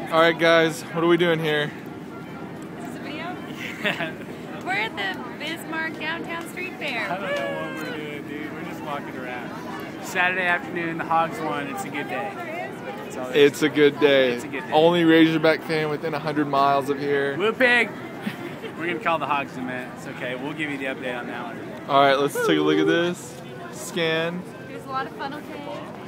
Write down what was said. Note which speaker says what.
Speaker 1: All right, guys, what are we doing here?
Speaker 2: Is this a video?
Speaker 3: Yeah.
Speaker 2: We're at the Bismarck Downtown Street Fair.
Speaker 3: I don't know what we're doing, dude. We're just walking around. Saturday afternoon, the Hogs won. It's a good day.
Speaker 1: It's a good day.
Speaker 3: It's a good day.
Speaker 1: Only Razorback fan within 100 miles of here.
Speaker 3: Woo pig! We're going to call the Hogs in a minute. It's okay. We'll give you the update on that one.
Speaker 1: All right, let's take a look at this. Scan.
Speaker 2: There's a lot of funnel cake.